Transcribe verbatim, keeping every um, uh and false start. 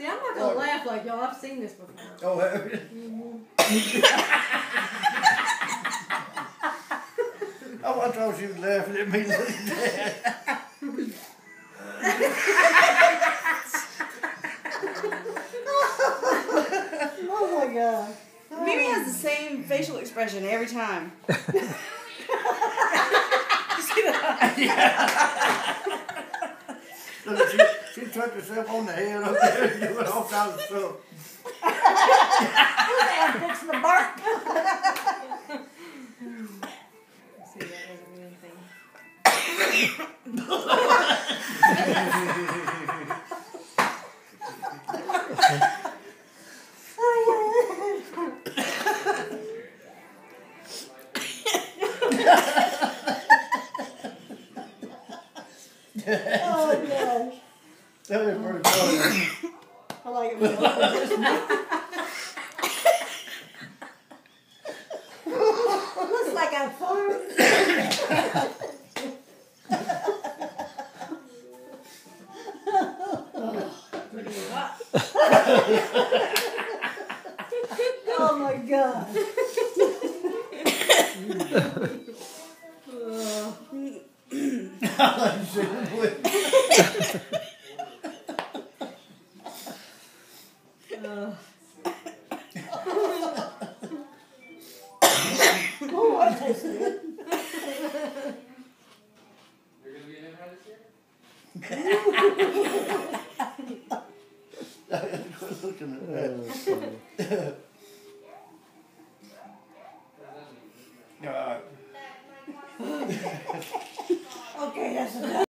See, I'm not gonna laugh like y'all. I've seen this before. Oh, have you? Mm-hmm. Oh, I thought she was laughing at me like that. Oh my God. Mimi has the same facial expression every time. You see that? Yeah. Look, she, she touched herself on the head up there and doing all kinds of stuff. I'm fixing the bark. See, that doesn't mean anything. Oh gosh. That was pretty funny. I like it when you open this mouth. Looks like a farm. Oh my God. I like to see her blink. Uh. Oh, I tasted it. You're going to be in Empire this year? Quit looking at that.